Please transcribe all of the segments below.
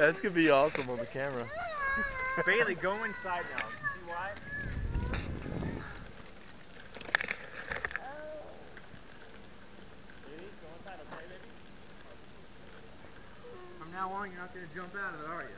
That's gonna be awesome on the camera. Bailey, go inside now. See why? Bailey, go inside, okay, baby? From now on, you're not gonna jump out of it, are you?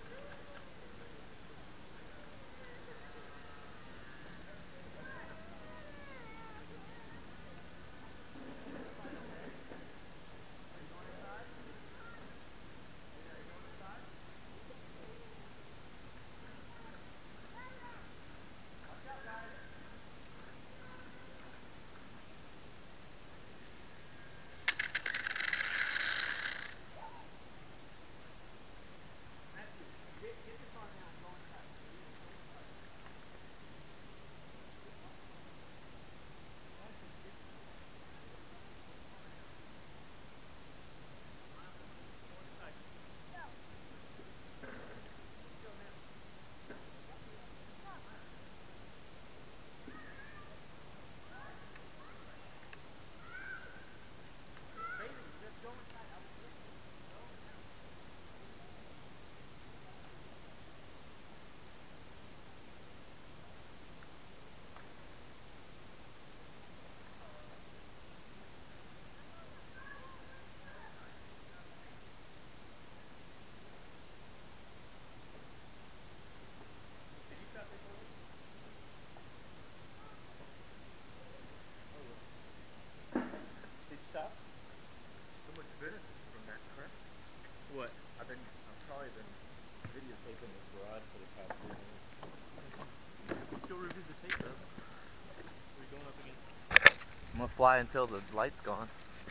What? I've probably been videotaping this garage for the past 3 minutes. Let's go review the tape though. We're going up again. I'm gonna fly until the light's gone.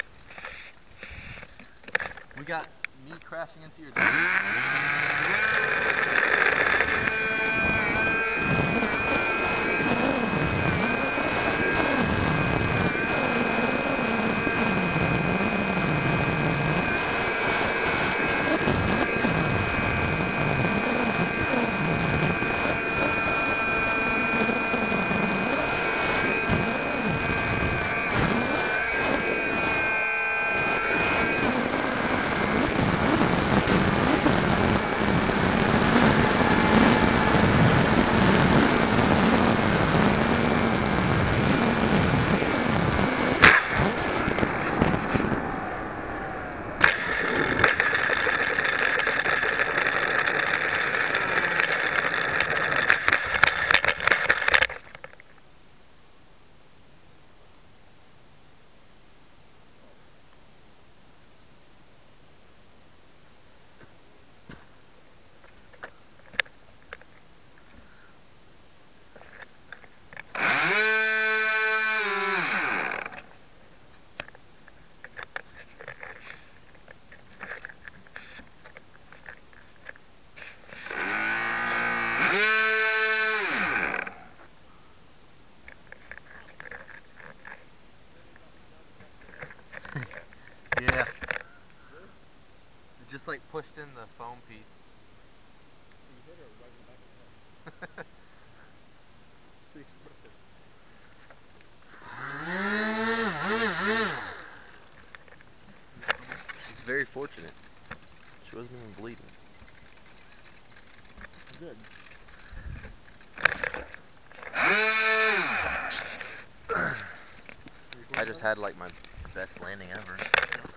We got me crashing into your door. Yeah. It just like pushed in the foam piece. You hit her right in the back of the head. It's pretty explosive. She's very fortunate. She wasn't even bleeding. Good. I just had like my best landing ever.